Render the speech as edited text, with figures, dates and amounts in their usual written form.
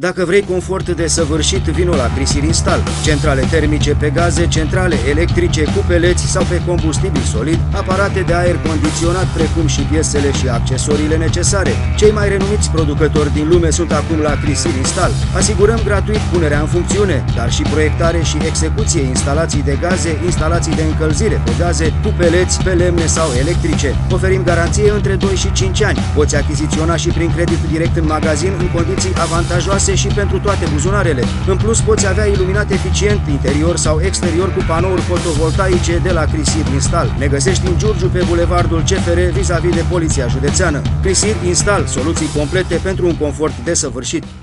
Dacă vrei confort desăvârșit, vino la Crisir Install. Centrale termice pe gaze, centrale electrice cu peleți sau pe combustibil solid, aparate de aer condiționat, precum și piesele și accesoriile necesare. Cei mai renumiți producători din lume sunt acum la Crisir Install. Asigurăm gratuit punerea în funcțiune, dar și proiectare și execuție, instalații de gaze, instalații de încălzire pe gaze, cu peleți, pe lemne sau electrice. Oferim garanție între 2 și 5 ani. Poți achiziționa și prin credit direct în magazin în condiții avantajoase și pentru toate buzunarele. În plus, poți avea iluminat eficient interior sau exterior cu panouri fotovoltaice de la Crisir Install. Ne găsești în Giurgiu pe bulevardul CFR vis-a-vis de Poliția Județeană. Crisir Install, soluții complete pentru un confort desăvârșit.